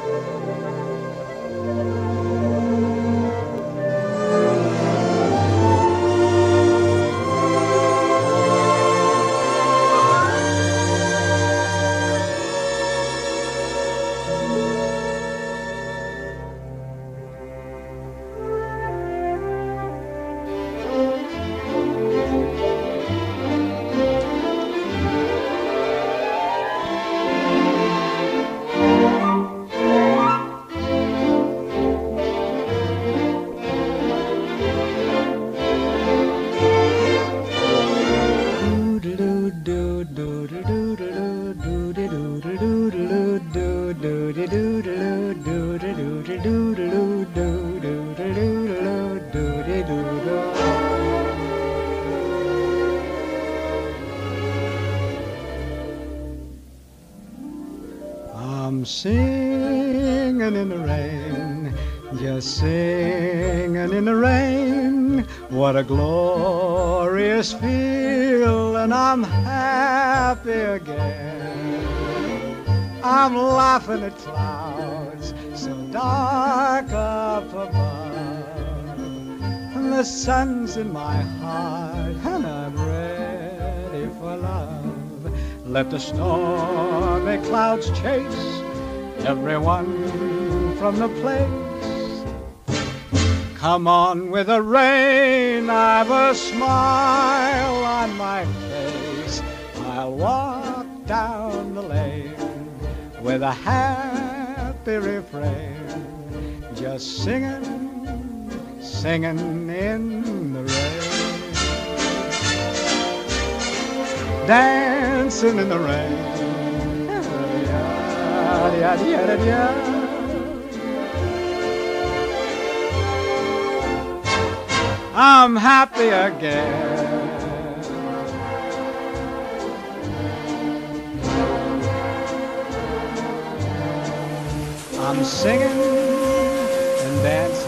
I'm singing in the rain, just singing in the rain. What a glorious feeling, I'm happy again. I'm laughing at clouds so dark up above, and the sun's in my heart, and I'm ready for love. Let the stormy clouds chase everyone from the place. Come on with the rain, I've a smile on my face. I'll walk down the lane with a happy refrain, just singing, singing in the rain. Dancing in the rain. I'm happy again. I'm singing and dancing